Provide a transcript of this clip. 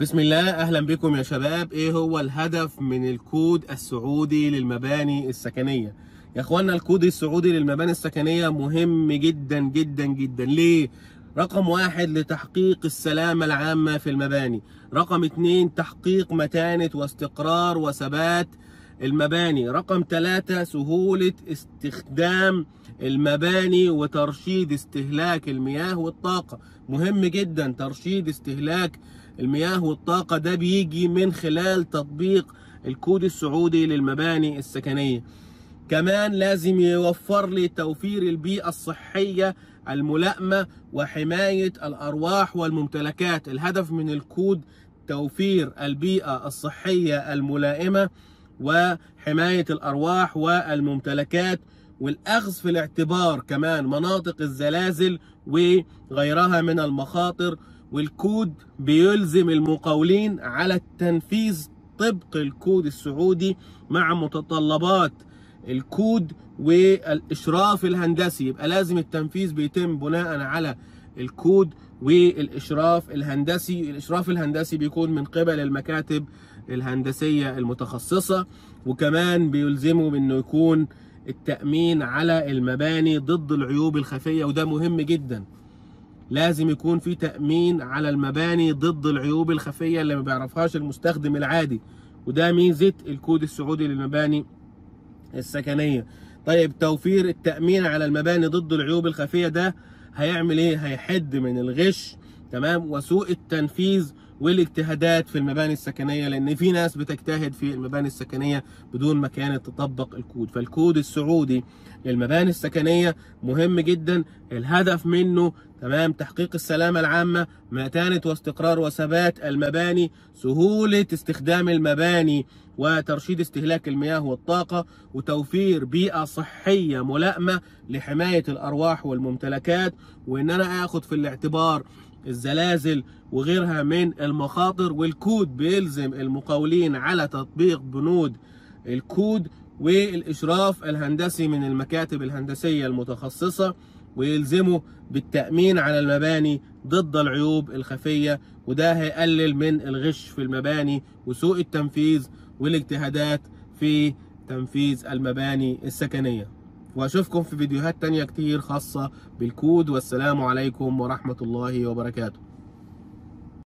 بسم الله، اهلا بكم يا شباب. ايه هو الهدف من الكود السعودي للمباني السكنيه؟ يا اخوانا، الكود السعودي للمباني السكنيه مهم جدا جدا جدا. ليه؟ رقم واحد، لتحقيق السلامه العامه في المباني. رقم اتنين، تحقيق متانه واستقرار وثبات المباني. رقم ثلاثة، سهوله استخدام المباني وترشيد استهلاك المياه والطاقه. مهم جدا ترشيد استهلاك المياه والطاقة، ده بيجي من خلال تطبيق الكود السعودي للمباني السكنية. كمان لازم يوفر لي توفير البيئة الصحية الملائمة وحماية الأرواح والممتلكات. الهدف من الكود توفير البيئة الصحية الملائمة وحماية الأرواح والممتلكات، والأخذ في الاعتبار كمان مناطق الزلازل وغيرها من المخاطر. والكود بيلزم المقاولين على التنفيذ طبق الكود السعودي مع متطلبات الكود والإشراف الهندسي. يبقى لازم التنفيذ بيتم بناء على الكود والإشراف الهندسي. الإشراف الهندسي بيكون من قبل المكاتب الهندسية المتخصصة، وكمان بيلزمه بأنه يكون التأمين على المباني ضد العيوب الخفية، وده مهم جدا. لازم يكون في تأمين على المباني ضد العيوب الخفية اللي ما بيعرفهاش المستخدم العادي، وده ميزة الكود السعودي للمباني السكنية. طيب، توفير التأمين على المباني ضد العيوب الخفية ده هيعمل ايه؟ هيحد من الغش، تمام، وسوء التنفيذ والاجتهادات في المباني السكنية، لأن في ناس بتجتهد في المباني السكنية بدون ما كانت تطبق الكود. فالكود السعودي للمباني السكنية مهم جدا. الهدف منه تمام تحقيق السلامة العامة، متانة واستقرار وثبات المباني، سهولة استخدام المباني وترشيد استهلاك المياه والطاقة، وتوفير بيئة صحية ملائمة لحماية الأرواح والممتلكات، وإن أنا آخد في الاعتبار الزلازل وغيرها من المخاطر. والكود بيلزم المقاولين على تطبيق بنود الكود والإشراف الهندسي من المكاتب الهندسية المتخصصة، ويلزموا بالتأمين على المباني ضد العيوب الخفية، وده هيقلل من الغش في المباني وسوء التنفيذ والاجتهادات في تنفيذ المباني السكنية. واشوفكم في فيديوهات تانية كتير خاصة بالكود، والسلام عليكم ورحمة الله وبركاته.